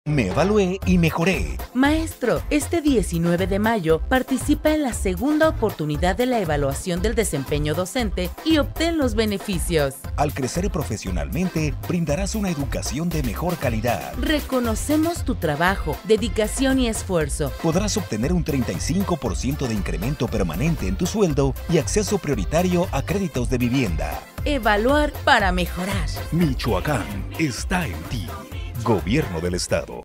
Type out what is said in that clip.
Me evalué y mejoré. Maestro, este 19 de mayo participa en la segunda oportunidad de la evaluación del desempeño docente y obtén los beneficios. Al crecer profesionalmente, brindarás una educación de mejor calidad. Reconocemos tu trabajo, dedicación y esfuerzo. Podrás obtener un 35% de incremento permanente en tu sueldo y acceso prioritario a créditos de vivienda. Evaluar para mejorar. Michoacán está en ti. Gobierno del Estado.